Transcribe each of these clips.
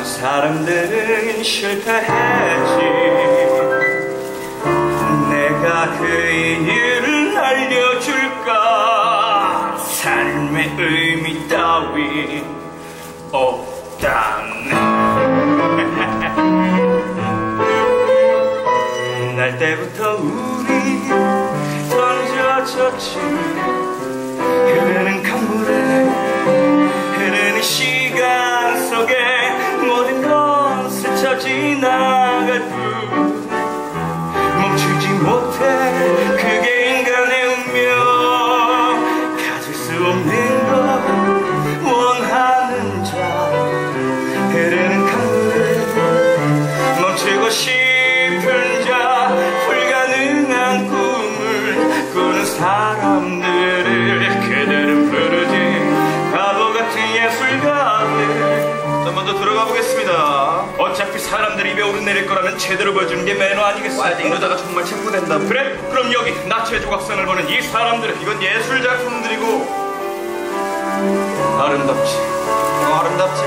많은 사람들은 실패했지. 내가 그 이유를 알려줄까? 삶의 의미 따위 없다네. 날 때부터 우리 던져졌지. 흐르는 강물에 흐르는 시간 속에 모든 건 스쳐 지나갈 뿐 멈추지 못해. 그게 인간의 운명. 가질 수 없는 것 원하는 자. 흐르는 강물에 멈추고 싶은 자. 불가능한 꿈을 꾸는 사람들을 그들은 부르지 바보 같은 예술가들. 자, 먼저 들어가 보겠습니다. 어차피 사람들이 입에 오르내릴 거라면 제대로 보여주는 게 매너 아니겠어? 이러다가 정말 체포된다고. 그래? 그럼 여기 나체 조각상을 보는 이 사람들은 이건 예술 작품들이고 아름답지. 아름답지?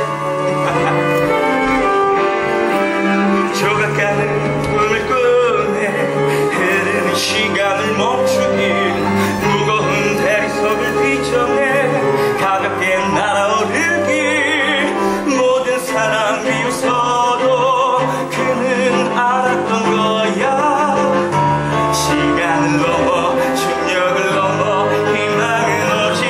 조각가는 꿈을 꾸네. 흐르는 시간을 멈추길. 무거운 대리석을 뒤져내 가볍게 날아오르길. 모든 사람 비웃어도 그는 알았던 거야. 시간을 넘어 중력을 넘어 희망은 오직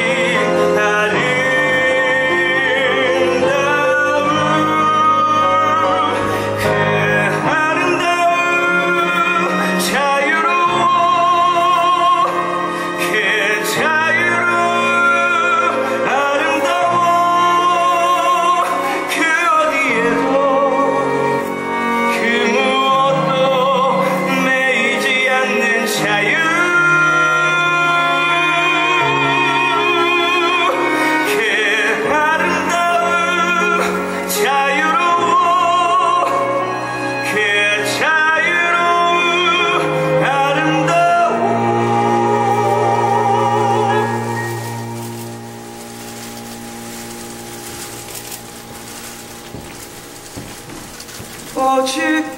오직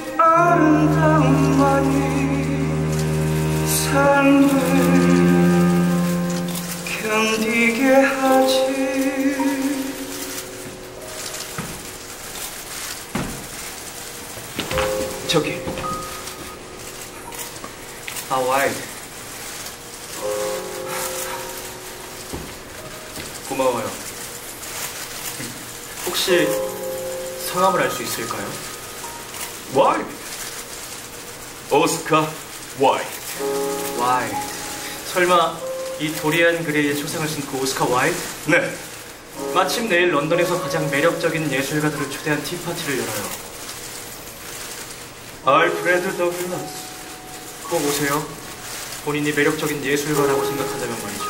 아름다움만이 삶을 견디게 하지. 저기 와이드. 고마워요. 혹시 성함을 알 수 있을까요? 와이드. 오스카 와이드. 와이드. 설마 이 도리안 그레이의 초상을 신고 오스카 와이드? 네. 마침 내일 런던에서 가장 매력적인 예술가들을 초대한 티파티를 열어요. 알프레드 더글라스. 꼭 오세요. 본인이 매력적인 예술가라고 생각한다면 말이죠.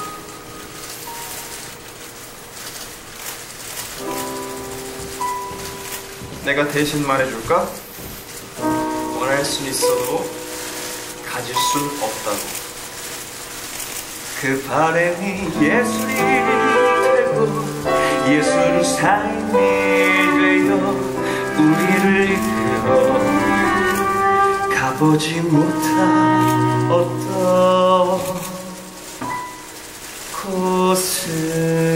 내가 대신 말해줄까? 원할 순 있어도 가질 순 없다고. 그 바람이 예술이 되고 예술은 삶이 되어 우리를 이끌어 가보지 못한 어떤 곳을